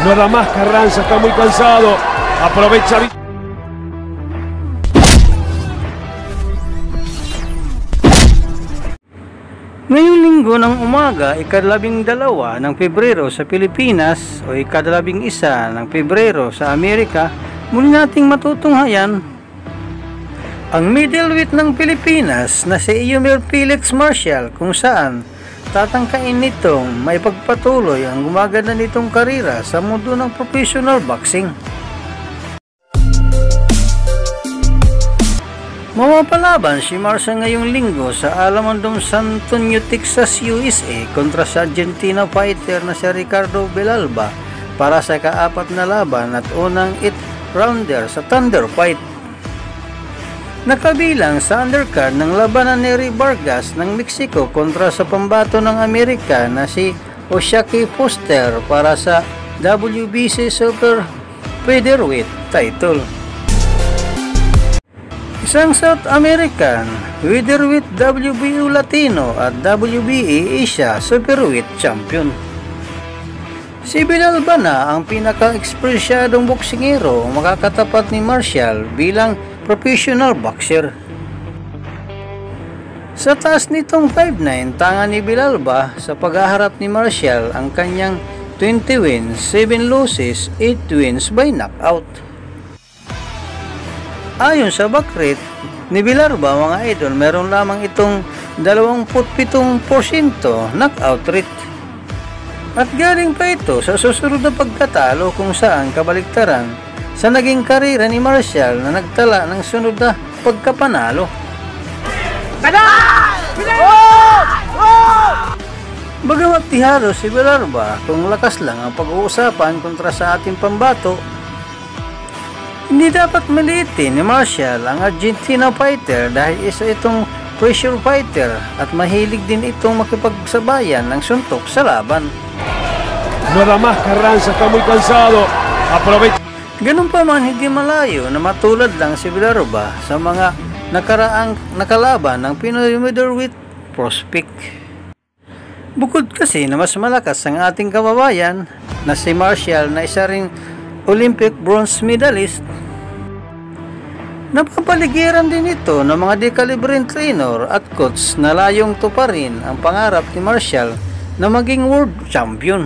Nada más Carranza, está muy cansado. Aprovecha. Ngayong linggo ng umaga, ika-12 ng Pebrero sa Pilipinas o ika-11 ng Pebrero sa Amerika, muli nating matutunghayan ang middleweight ng Pilipinas na si Eumir Felix Marcial, kung saan tatangkain nitong may pagpatuloy ang gumaganda nitong karira sa mundo ng professional boxing. Mapapalaban si Marcial ngayong linggo sa Alamodome San Antonio, Texas, USA kontra sa Argentina fighter na si Ricardo Villalba para sa kaapat na laban at unang 8-rounder sa Thunder Fight. Nakabilang sa undercard ng labanan ni Ray Vargas ng Mexico kontra sa pambato ng Amerika na si Oshaki Foster para sa WBC Super Featherweight title. Isang South American Featherweight WBO Latino at WBA Asia Superweight Champion. Si Villalba na ang pinaka-ekspresyadong boksingero makakatapat ni Marcial bilang professional boxer. Sa taas nitong 5'9", tanga ni Villalba sa paghaharap ni Marcial ang kanyang 20 wins, 7 losses, 8 wins by knockout. Ayon sa back rate ni Villalba, mga idol, meron lamang itong 27% knockout rate. At galing pa ito sa susunod na pagkatalo kung saan kabaliktaran sa naging karera ni Marcial na nagtala ng sunod na pagkapanalo. Bagamat tihado si Villalba kung lakas lang ang pag-uusapan kontra sa ating pambato, hindi dapat maliitin ni Marcial ang Argentina fighter dahil isa itong pressure fighter at mahilig din itong makipagsabayan ng suntok sa laban. Nada más Carranza, está muy cansado. Aprovecha. Ganun pa man, hindi malayo na matulad lang si Villalba sa mga nakaraang nakalaban ng Pinoy middleweight prospect. Bukod kasi na mas malakas ang ating kababayan na si Marcial na isa ring Olympic bronze medalist, napapaligiran din ito ng mga dekalibreng trainer at coach na layong tuparin ang pangarap ni Marcial na maging world champion.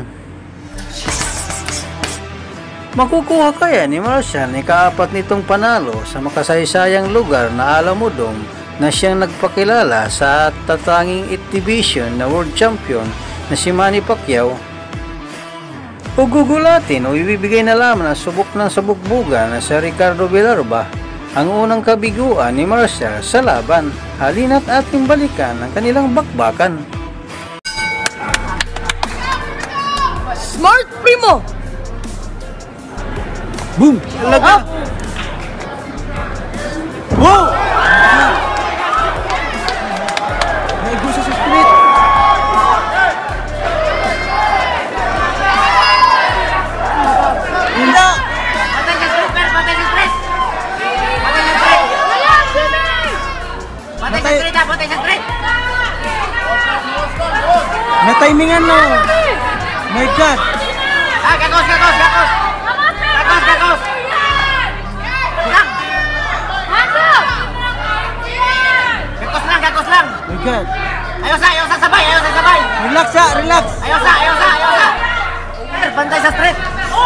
Makukuha kaya ni Marcial ni kaapat nitong panalo sa makasaysayang lugar na Alamodome na siyang nagpakilala sa tatanging 8 division na world champion na si Manny Pacquiao? O gugulatin o ibibigay na lamang ang subok ng sabugbugan na si Ricardo Villalba ang unang kabiguan ni Marcial sa laban? Halina't ating balikan ang kanilang bakbakan. Smart Primo! Boom! Talaga! Wow! May gusto sa split! Hindi! Patay sa split! Patay sa split! Patay sa split! Patay sa split! May timingan mo! My God! Gakos! Gakos! Gakos! Gakos! Gakos! Lang! Gakos lang! Gakos lang! My God! Ayos sa sabay! Ayos sa sabay! Relax ha! Relax! Ayos sa! Bantay sa split!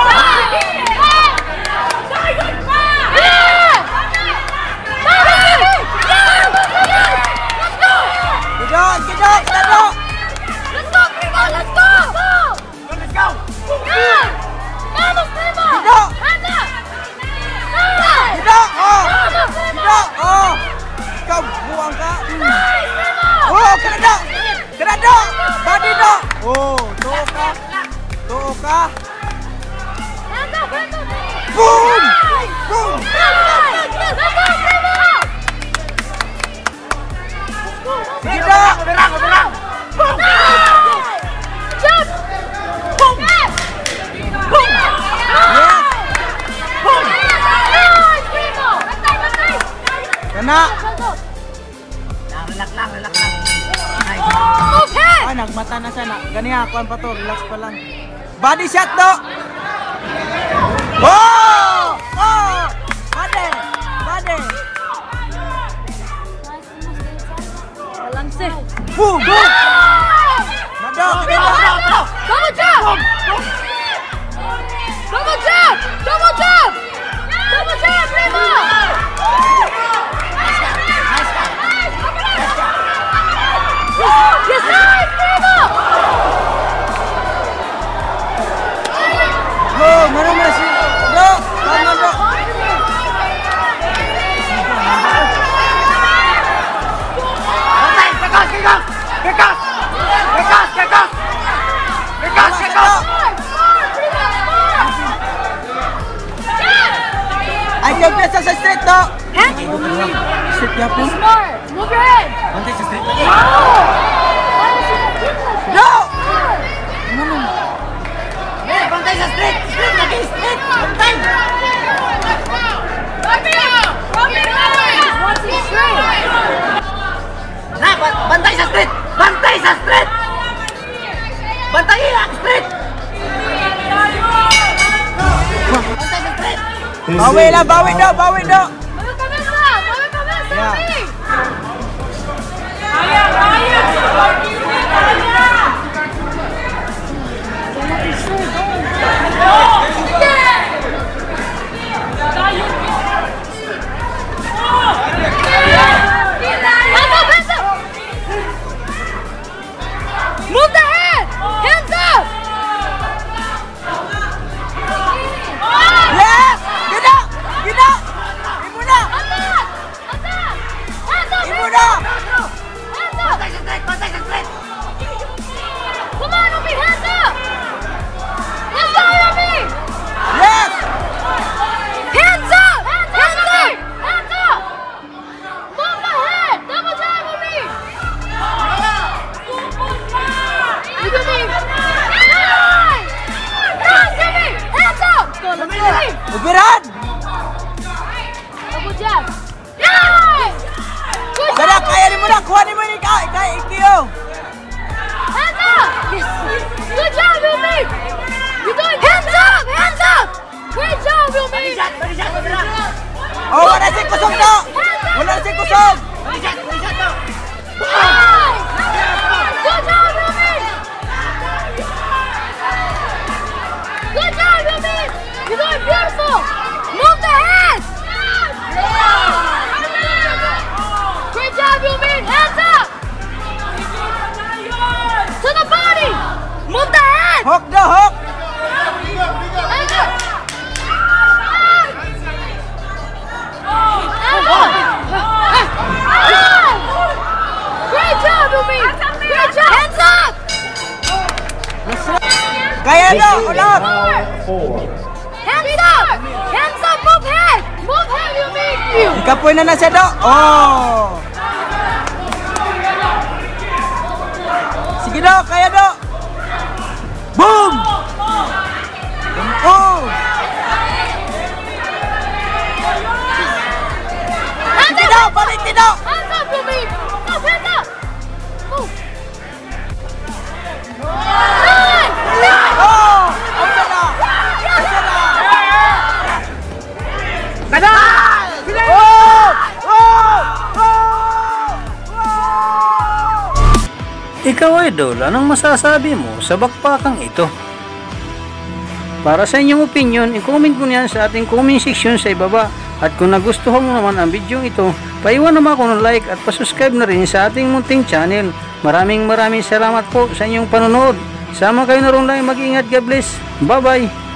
Kidok! Let's go, Primo! Let's go! Let's go! Vamos, Primo! Kidok! Anda! Kidok! Oh! Vamos, Primo! Kidok! Oh! Ikaw! Buwang ka! Nice, Primo! Oh! Kanada! Kanada! Body do! Oh! Tuo ka! Tuo ka! Anda, Primo! Boom! Nice! Boom! Let's go, Primo! Kidok! Berang! Jump! Boom! Boom! Yes! Boom! Nice, Primo! Bantay! Kana! Relax lang. Okay! Ay, nagmata na siya na. Ganiya, kuhan pa to. Relax pa lang. Body shot do! Oh! Oh! Bade! Bade! Walang safe. Boom! Boom! Madok! Madok! Double jump! Double jump! Double jump! Double jump, Primo! Yes, sir, Primo! Bro, mana masih? Bro, mana bro? Ayo biasa sa street to. Street ya pun. Smart! Move your head! Bantay sa street. No! No! Bantay sa street. Street lagi street. Bantay. Nah, bantay sa street. Bantay sa street. Bantay ang street. Bantay sa street. Bawi lah, bawi dok, bawi dok. Bawi pamesa! Bawi pamesa! Ya. Hands up! Move the head! Hands up! Yes! Gedak! Gedak! Ibu dah! Attack! Attack! Hands up! Ibu dah! Hands up! Bantay sa street. Come on, Umi! Hands up! Let's go, Umi! Yes! Hands up! Hands up! Hands up! Move the head! Double jump, Umi! You can be... Nice! Nice, Umi! Hands up! Umi! Ubiran! Double jump! Nice! Good Gedak job! kaya ni mo dah. Kuha ni mo ni kay Ikyo. Hands up! Good job, Umi! You're doing hands up! Hands up! Great job, Umi! Oh, wala si kusog to. Wala si kusog. Nice! Good job, Umi! Good job, Umi! You're doing beautiful! Move the head! Great job, Umi! Hands up! To the body! Move the head! Hook dah, hook. Hands up! Great job, Umi! Great job! Hands up! Kaya dah, ulat. Hands up! Hands up! Move head! Move head, Umi! Ikapoy na siya dok. Oh. Sige dok, kaya dok. Boom! Oh! Hands Sige up! dok, balik ni dok. Hands up, Umi! Move, hands up! Move! Nice! Nice! Oh! Open na. Open na. Kada! Oh! Oh! Oh! Ikaw, Idol, anong masasabi mo sa bakbakang ito? Para sa inyong opinion, i-comment mo niyan sa ating comment section sa ibaba. At kung nagustuhan mo naman ang video ito, paiwan naman ako ng like at pasubscribe na rin sa ating munting channel. Maraming salamat po sa inyong panonood. Sama kayo na rin lang, mag-ingat, God bless. Bye bye!